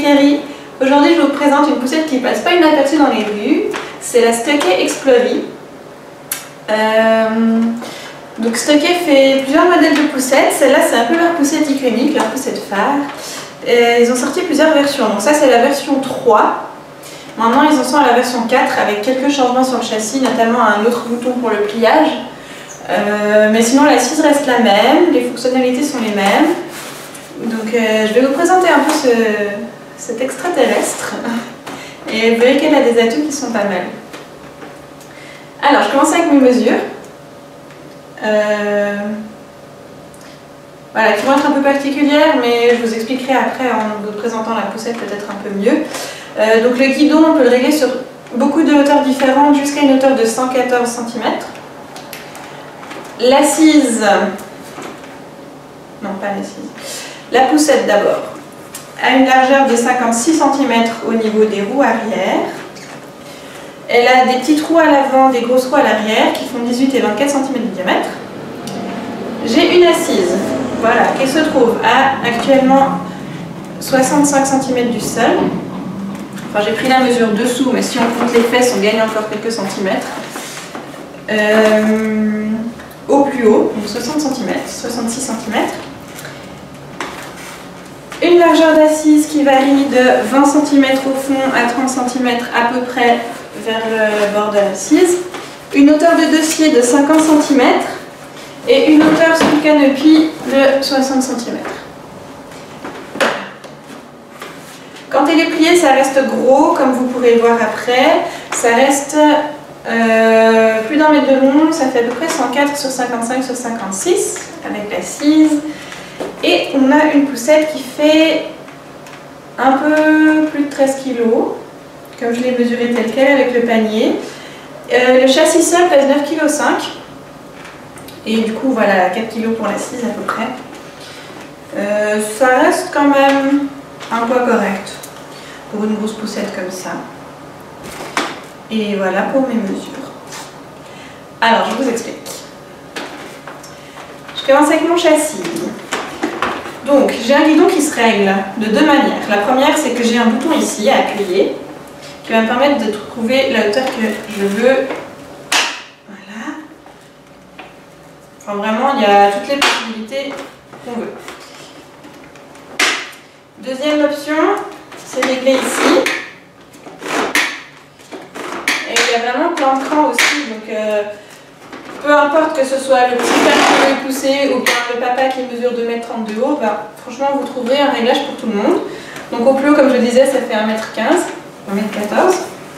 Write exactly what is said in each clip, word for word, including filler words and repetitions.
Kerry. Aujourd'hui je vous présente une poussette qui ne passe pas inaperçue dans les rues. C'est la Stuckey Explorie. Euh, donc Stuckey fait plusieurs modèles de poussettes. Celle-là c'est un peu leur poussette iconique, leur poussette phare. Et ils ont sorti plusieurs versions. Donc ça c'est la version trois. Maintenant ils en sont à la version quatre avec quelques changements sur le châssis, notamment un autre bouton pour le pliage. Euh, mais sinon l'assise reste la même, les fonctionnalités sont les mêmes. Donc euh, je vais vous présenter un peu ce, cet extraterrestre et vous verrez qu'elle a des atouts qui sont pas mal. Alors je commence avec mes mesures. Euh, voilà, qui vont être un peu particulières, mais je vous expliquerai après en vous présentant la poussette peut-être un peu mieux. Euh, donc le guidon, on peut le régler sur beaucoup de hauteurs différentes jusqu'à une hauteur de cent quatorze centimètres. L'assise, non pas l'assise, la poussette d'abord, a une largeur de cinquante-six centimètres au niveau des roues arrière. Elle a des petits trous à l'avant, des grosses roues à l'arrière qui font dix-huit et vingt-quatre centimètres de diamètre. J'ai une assise, voilà, qui se trouve à actuellement soixante-cinq centimètres du sol. Enfin, j'ai pris la mesure dessous, mais si on compte les fesses, on gagne encore quelques centimètres. Euh, au plus haut, donc soixante centimètres, soixante-six centimètres. Une largeur d'assise qui varie de vingt centimètres au fond à trente centimètres à peu près vers le bord de l'assise. Une hauteur de dossier de cinquante centimètres et une hauteur sous le canopy de soixante centimètres. Quand elle est pliée, ça reste gros, comme vous pourrez le voir après. Ça reste euh, plus d'un mètre de long, ça fait à peu près cent quatre sur cinquante-cinq sur cinquante-six avec l'assise. Et on a une poussette qui fait un peu plus de treize kilos, comme je l'ai mesuré tel quel avec le panier. Euh, le châssis seul pèse neuf virgule cinq kilos. Et du coup, voilà, quatre kilos pour l'assise à peu près. Euh, ça reste quand même un poids correct pour une grosse poussette comme ça. Et voilà pour mes mesures. Alors, je vous explique. Je commence avec mon châssis. Donc, j'ai un guidon qui se règle de deux manières. La première, c'est que j'ai un bouton ici à appuyer qui va me permettre de trouver la hauteur que je veux. Voilà. Enfin, vraiment, il y a toutes les possibilités qu'on veut. Deuxième option, c'est réglé ici. Et il y a vraiment plein de crans aussi, donc euh, peu importe que ce soit le petit père qui veut pousser ou bien le papa qui mesure deux mètres trente de haut, bah, franchement vous trouverez un réglage pour tout le monde. Donc au plus haut, comme je le disais, ça fait un mètre quinze, un mètre quatorze.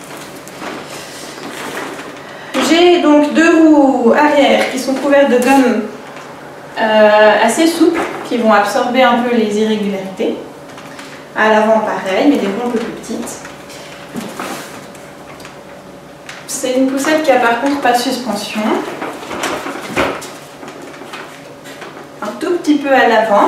J'ai donc deux roues arrière qui sont couvertes de gomme euh, assez souple, qui vont absorber un peu les irrégularités. À l'avant pareil, mais des roues un peu plus petites. C'est une poussette qui a par contre pas de suspension. Un tout petit peu à l'avant,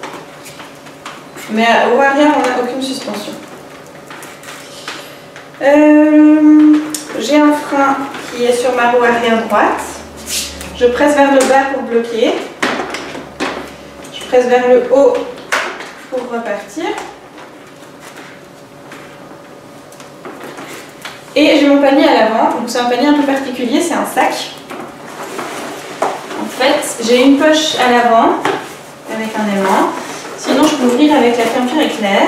mais au arrière on n'a aucune suspension. Euh, J'ai un frein qui est sur ma roue arrière droite. Je presse vers le bas pour bloquer. Je presse vers le haut pour repartir. Et j'ai mon panier à l'avant, donc c'est un panier un peu particulier, c'est un sac. En fait, j'ai une poche à l'avant avec un aimant. Sinon, je peux ouvrir avec la fermeture éclair.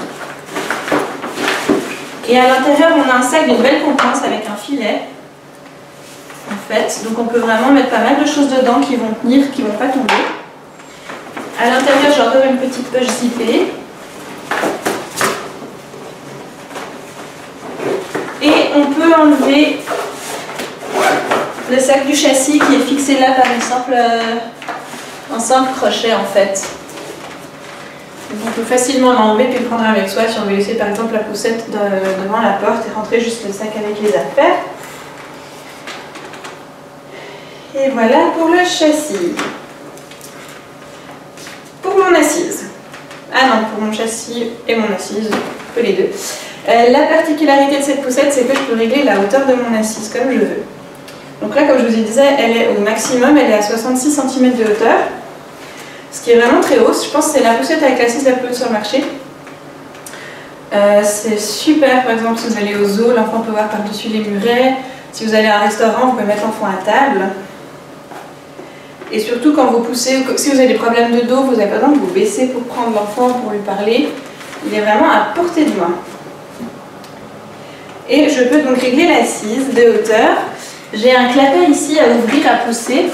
Et à l'intérieur, on a un sac d'une belle contenance avec un filet. En fait, donc on peut vraiment mettre pas mal de choses dedans qui vont tenir, qui ne vont pas tomber. À l'intérieur, j'ai encore une petite poche zippée. Et on peut enlever le sac du châssis qui est fixé là par une simple, euh, un simple crochet en fait. Donc on peut facilement l'enlever puis le prendre avec soi si on veut laisser par exemple la poussette de, devant la porte et rentrer juste le sac avec les affaires. Et voilà pour le châssis. Pour mon assise. Ah non, pour mon châssis et mon assise, un peu les deux. Euh, la particularité de cette poussette, c'est que je peux régler la hauteur de mon assise comme je veux. Donc là, comme je vous disais, elle est au maximum, elle est à soixante-six centimètres de hauteur, ce qui est vraiment très haut. Je pense que c'est la poussette avec l'assise la plus haute sur le marché. Euh, c'est super, par exemple, si vous allez au zoo, l'enfant peut voir par-dessus les murets. Si vous allez à un restaurant, vous pouvez mettre l'enfant à table. Et surtout quand vous poussez, si vous avez des problèmes de dos, vous n'avez pas besoin de vous baisser pour prendre l'enfant, pour lui parler. Il est vraiment à portée de main. Et je peux donc régler l'assise de hauteur. J'ai un clapet ici à ouvrir, à pousser.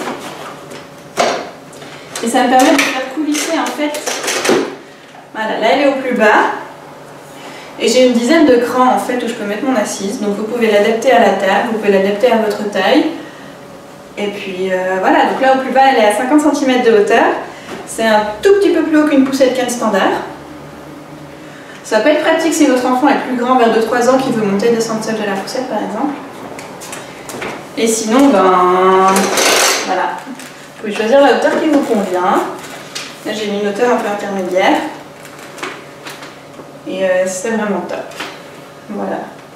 Et ça me permet de faire coulisser en fait. Voilà, là elle est au plus bas. Et j'ai une dizaine de crans en fait où je peux mettre mon assise. Donc vous pouvez l'adapter à la table, vous pouvez l'adapter à votre taille. Et puis euh, voilà, donc là au plus bas elle est à cinquante centimètres de hauteur. C'est un tout petit peu plus haut qu'une poussette canne standard. Ça peut être pratique si votre enfant est plus grand, vers deux trois ans, qui veut monter et descendre seul de la poussette par exemple. Et sinon, ben voilà, vous pouvez choisir la hauteur qui vous convient. Là j'ai mis une hauteur un peu intermédiaire. Et euh, c'est vraiment top. Voilà.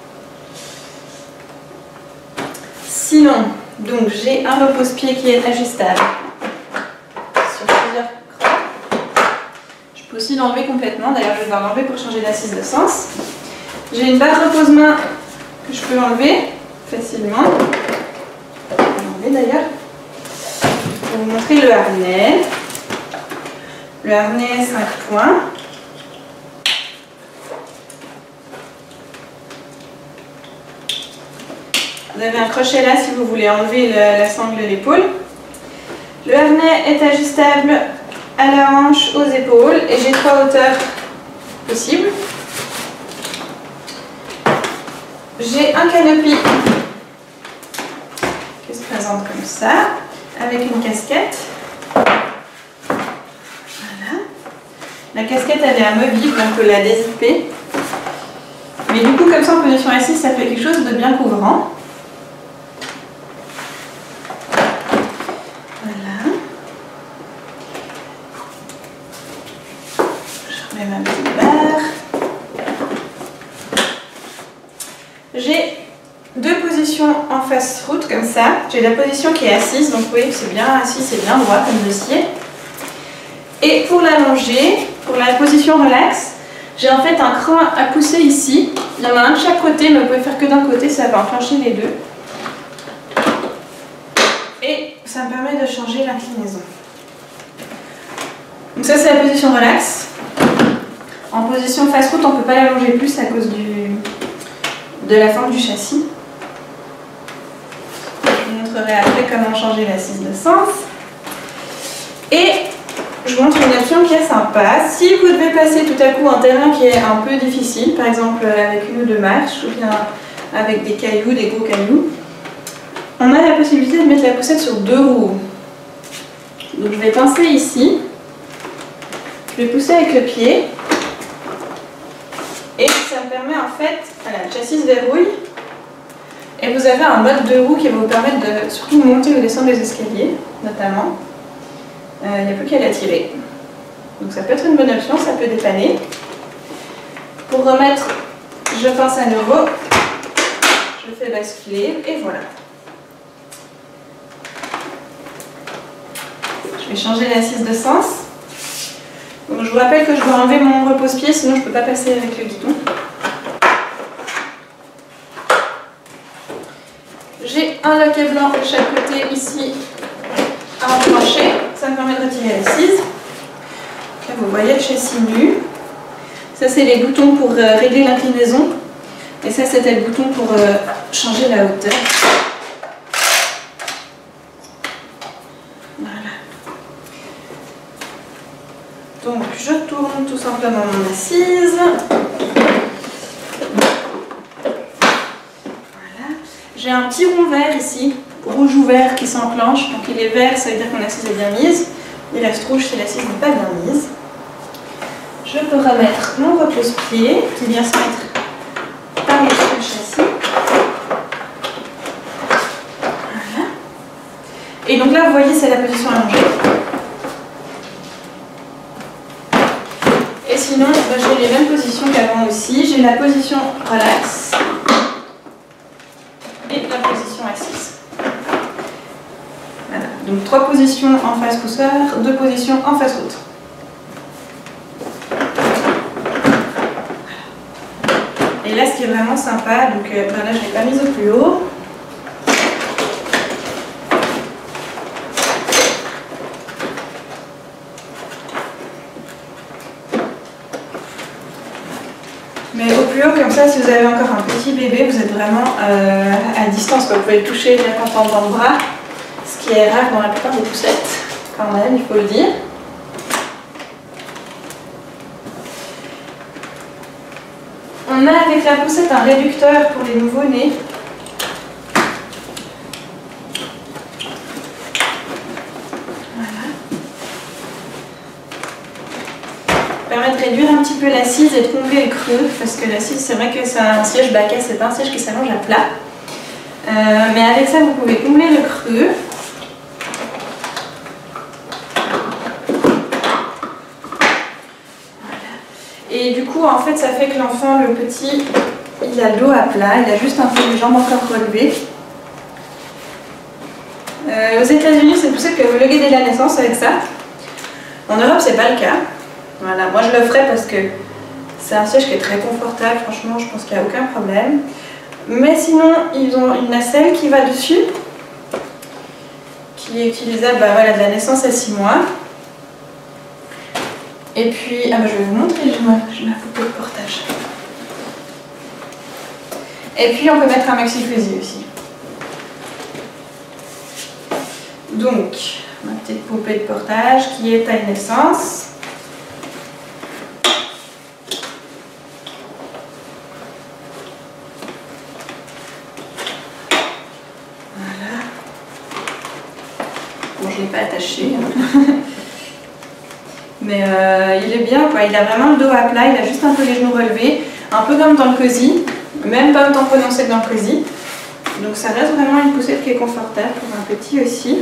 Sinon, donc j'ai un repose-pied qui est ajustable sur plusieurs crans. Je peux aussi l'enlever complètement, d'ailleurs je vais devoir l'enlever pour changer d'assise de sens. J'ai une barre repose-main que je peux enlever facilement. Je vais l'enlever d'ailleurs. Je vais vous montrer le harnais. Le harnais cinq points. Vous avez un crochet là si vous voulez enlever le, la sangle de l'épaule. Le harnais est ajustable à la hanche, aux épaules, et j'ai trois hauteurs possibles. J'ai un canopy qui se présente comme ça, avec une casquette. Voilà. La casquette elle est amovible, on peut la dézipper. Mais du coup, comme ça en position assise, ça fait quelque chose de bien couvrant. J'ai deux positions en face route comme ça. J'ai la position qui est assise, donc vous voyez que c'est bien assis, c'est bien droit comme dossier. Et pour l'allonger, pour la position relax, j'ai en fait un cran à pousser ici. Il y en a un de chaque côté, mais vous pouvez faire que d'un côté, ça va enclencher les deux. Et ça me permet de changer l'inclinaison. Donc ça c'est la position relax. En position face route, on ne peut pas l'allonger plus à cause du, de la forme du châssis. Je vous montrerai après comment changer l'assise de sens. Et je vous montre une option qui est sympa. Si vous devez passer tout à coup un terrain qui est un peu difficile, par exemple avec une ou deux marches, ou bien avec des cailloux, des gros cailloux, on a la possibilité de mettre la poussette sur deux roues. Donc je vais pincer ici. Je vais pousser avec le pied. Et ça me permet en fait, voilà, le châssis se verrouille. Et vous avez un mode de roue qui va vous permettre de surtout monter ou descendre les escaliers, notamment. Il euh, n'y a plus qu'à la tirer. Donc ça peut être une bonne option, ça peut dépanner. Pour remettre, je pince à nouveau, je fais basculer et voilà. Je vais changer l'assise de sens. Donc je vous rappelle que je dois enlever mon repose-pied, sinon je ne peux pas passer avec le guidon. J'ai un loquet blanc de chaque côté ici à enclencher. Ça me permet de retirer l'assise. Là vous voyez le châssis nu. Ça c'est les boutons pour euh, régler l'inclinaison. Et ça c'était le bouton pour euh, changer la hauteur. Donc je tourne tout simplement mon assise. Voilà. J'ai un petit rond vert ici, rouge ou vert qui s'enclenche. Donc il est vert, ça veut dire que mon assise est bien mise. Il reste rouge si l'assise n'est pas bien mise. Je peux remettre mon repose-pied qui vient se mettre par-dessus le châssis. Voilà. Et donc là vous voyez c'est la position allongée. Et sinon, bah, j'ai les mêmes positions qu'avant aussi. J'ai la position relax et la position assise. Voilà. Donc trois positions en face pousseur, deux positions en face route. Voilà. vraiment sympa. Donc euh, ben là, je ne l'ai pas mise au plus haut. Mais au plus haut, comme ça, si vous avez encore un petit bébé, vous êtes vraiment euh, à distance. Vous pouvez le toucher bien content dans le bras, ce qui est rare dans la plupart des poussettes, quand même, il faut le dire. On a avec la poussette un réducteur pour les nouveau-nés. Permet de réduire un petit peu l'assise et de combler le creux, parce que l'assise, c'est vrai que c'est un siège baquet, c'est pas un siège qui s'allonge à plat. Euh, mais avec ça, vous pouvez combler le creux. Voilà. Et du coup, en fait, ça fait que l'enfant, le petit, il a le dos à plat, il a juste un peu les jambes encore relevées. Euh, aux États-Unis, c'est pour ça que vous loguez dès la naissance avec ça. En Europe, c'est pas le cas. Voilà, moi je le ferai parce que c'est un siège qui est très confortable, franchement je pense qu'il n'y a aucun problème. Mais sinon, ils ont une nacelle qui va dessus, qui est utilisable bah, voilà, de la naissance à six mois. Et puis, ah bah, je vais vous montrer, j'ai ma, ma poupée de portage. Et puis on peut mettre un maxi-fusil aussi. Donc, ma petite poupée de portage qui est taille naissance. Je ne l'ai pas attaché. Mais euh, il est bien, quoi. Il a vraiment le dos à plat, il a juste un peu les genoux relevés, un peu comme dans le cosy, même pas autant prononcé que dans le cosy. Donc ça reste vraiment une poussette qui est confortable pour un petit aussi.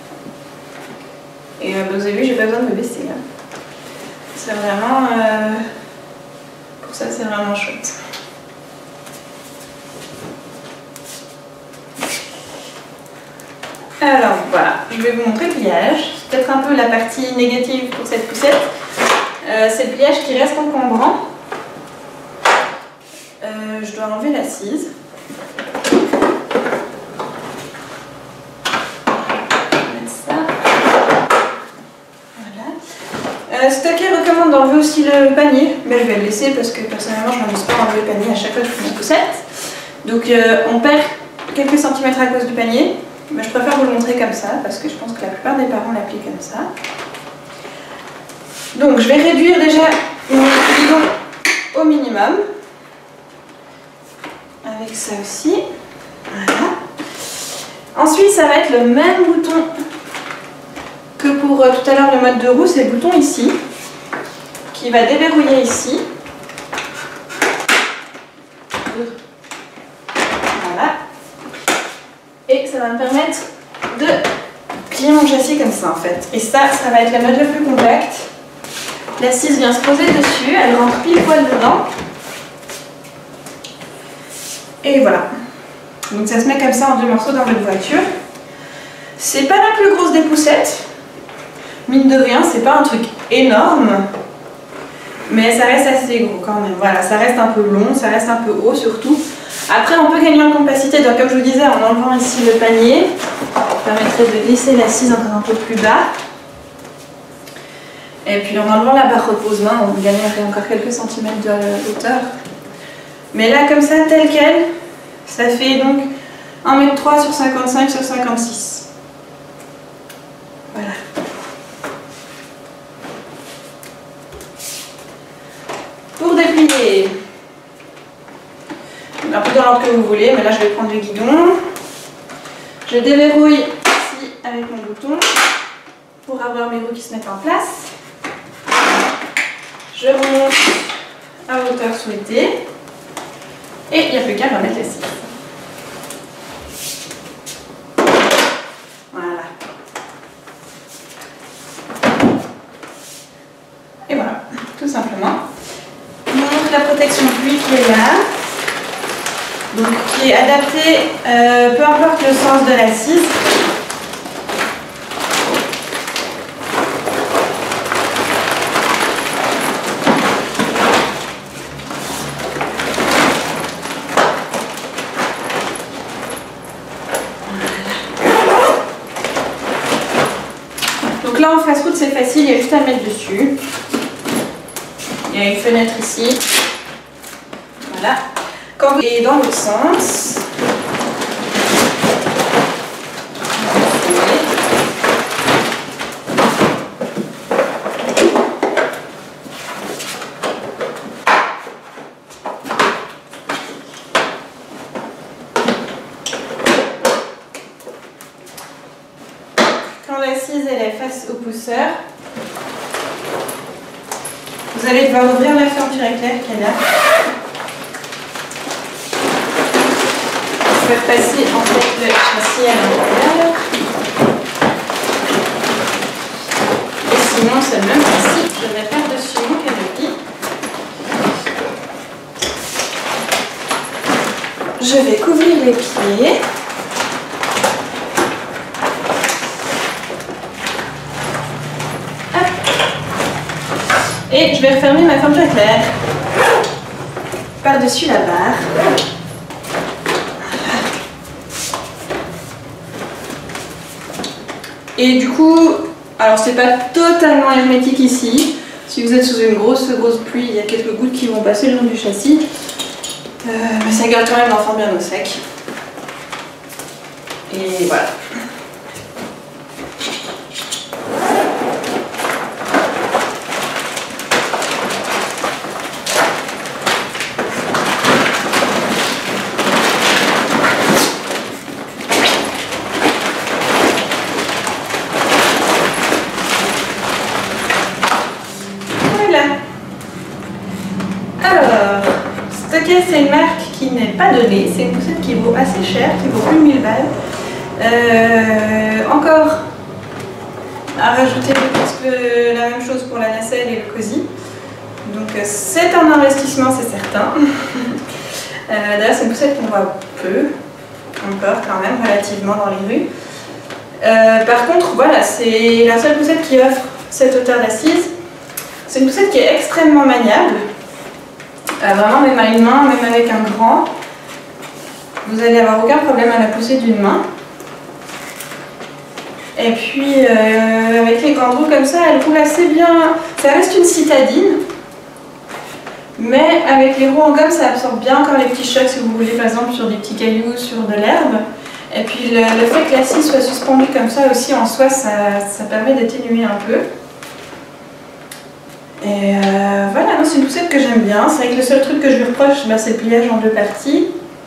Et euh, vous avez vu, j'ai pas besoin de me baisser. Hein. C'est vraiment... Euh, pour ça, c'est vraiment chouette. Alors voilà, je vais vous montrer le pliage. C'est peut-être un peu la partie négative pour cette poussette. Euh, c'est le pliage qui reste encombrant. Euh, je dois enlever l'assise. Euh, Stocker recommande d'enlever aussi le panier, mais je vais le laisser parce que personnellement je n'amuse pas d'enlever le panier à chaque fois que je fais une poussette. Donc euh, on perd quelques centimètres à cause du panier, mais je préfère vous le montrer comme ça parce que je pense que la plupart des parents l'appliquent comme ça. Donc je vais réduire déjà mon bidon au minimum, avec ça aussi. Voilà. Ensuite ça va être le même bouton que pour euh, tout à l'heure le mode de roue, c'est le bouton ici, qui va déverrouiller ici. Voilà. Et ça va me permettre de plier mon châssis comme ça en fait. Et ça, ça va être la mode la plus compacte. L'assise vient se poser dessus, elle rentre pile poil dedans. Et voilà. Donc ça se met comme ça en deux morceaux dans votre voiture. C'est pas la plus grosse des poussettes. Mine de rien, c'est pas un truc énorme, mais ça reste assez gros quand même. Voilà, ça reste un peu long, ça reste un peu haut surtout. Après, on peut gagner en compacité, donc comme je vous disais, en enlevant ici le panier, ça permettrait de glisser l'assise encore un peu plus bas. Et puis en enlevant la barre repose-main, on gagnerait encore quelques centimètres de hauteur. Mais là, comme ça, tel quel, ça fait donc un mètre trois sur cinquante-cinq sur cinquante-six. Voilà. Pour déplier, un peu dans l'ordre que vous voulez, mais là je vais prendre le guidon. Je déverrouille ici avec mon bouton pour avoir mes roues qui se mettent en place. Je remonte à hauteur souhaitée et il n'y a plus qu'à remettre la scie. Voilà. Et voilà, tout simplement. La protection pluie qui est là, donc qui est adaptée, euh, peu importe le sens de l'assise. en fast-food c'est facile, il y a juste à mettre dessus. Il y a une fenêtre ici. Voilà. Quand vous êtes dans l'autre sens, quand l'assise elle est face au pousseur, vous allez devoir ouvrir la fermeture éclair qu'il y a là. Je vais repasser en fait le châssis à l'intérieur. Et sinon c'est le même principe, je vais faire dessus mon canopy. Je vais couvrir les pieds. Hop. Et je vais refermer ma fermeture éclair par-dessus la barre. Et du coup, alors c'est pas totalement hermétique ici. Si vous êtes sous une grosse grosse pluie, il y a quelques gouttes qui vont passer le long du châssis. Euh, mais ça garde quand même l'enfant bien au sec. Et voilà. Alors, Stocker, c'est une marque qui n'est pas donnée, c'est une poussette qui vaut assez cher, qui vaut plus de mille balles. Euh, encore à rajouter presque la même chose pour la nacelle et le cosy. Donc c'est un investissement, c'est certain. euh, D'ailleurs, c'est une poussette qu'on voit peu, encore quand même, relativement dans les rues. Euh, par contre, voilà, c'est la seule poussette qui offre cette hauteur d'assise. C'est une poussette qui est extrêmement maniable. Euh, vraiment, même à une main, même avec un grand, vous n'allez avoir aucun problème à la pousser d'une main. Et puis, euh, avec les grandes roues comme ça, elle roule assez bien. Ça reste une citadine, mais avec les roues en gomme, ça absorbe bien encore les petits chocs si vous roulez par exemple sur des petits cailloux, sur de l'herbe. Et puis, le, le fait que l'assise soit suspendue comme ça aussi en soi, ça, ça permet d'atténuer un peu. Et euh, voilà, c'est une poussette que j'aime bien. C'est vrai que le seul truc que je lui reproche, bah, c'est le pliage en deux parties.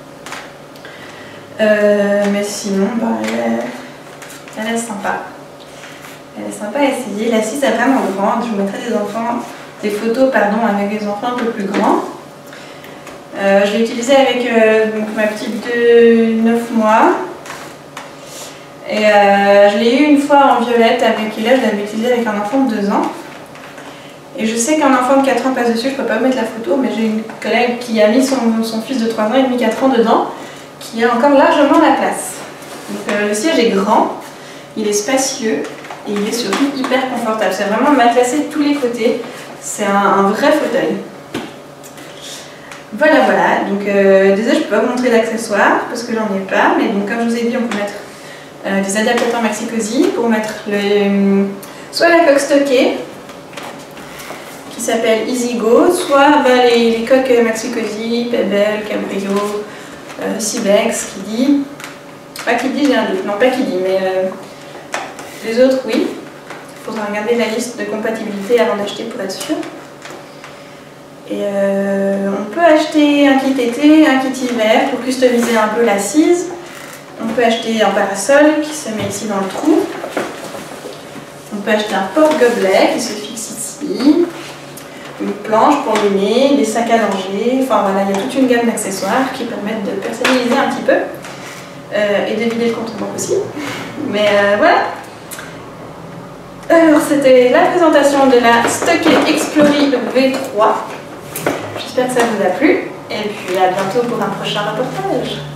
Euh, mais sinon, bah, elle, est, elle est sympa. Elle est sympa à essayer. L'assise est vraiment grande. Je vous mettrai des, enfants, des photos pardon, avec des enfants un peu plus grands. Euh, je l'ai utilisée avec euh, donc, ma petite de neuf mois. Et euh, je l'ai eu une fois en violette avec Ella. Je l'avais utilisée avec un enfant de deux ans. Et je sais qu'un enfant de quatre ans passe dessus, je ne peux pas mettre la photo, mais j'ai une collègue qui a mis son, son fils de trois ans et demi, quatre ans dedans, qui a encore largement la place. Donc euh, le siège est grand, il est spacieux et il est surtout hyper confortable. C'est vraiment matelassé de tous les côtés, c'est un, un vrai fauteuil. Voilà, voilà, donc euh, désolé, je ne peux pas vous montrer d'accessoires parce que j'en ai pas, mais donc comme je vous ai dit, on peut mettre euh, des adaptateurs maxi-cosy pour mettre le, soit la coque stockée, qui s'appelle EasyGo, soit bah, les, les coques maxi-cosy, Pebble, Cabrio, euh, Cibex, Kiddy. Pas Kiddy, j'ai un doute, non pas Kiddy, mais euh, les autres, oui. Il faudra regarder la liste de compatibilité avant d'acheter pour être sûr. Et euh, on peut acheter un kit été, un kit hiver pour customiser un peu l'assise. On peut acheter un parasol qui se met ici dans le trou. On peut acheter un porte-gobelet qui se fixe ici. Une planche pour le nez, des sacs à langer, enfin voilà, il y a toute une gamme d'accessoires qui permettent de personnaliser un petit peu euh, et de vider le compte-banque aussi. Mais euh, voilà. Alors c'était la présentation de la Stocker Explorer V trois. J'espère que ça vous a plu et puis à bientôt pour un prochain reportage.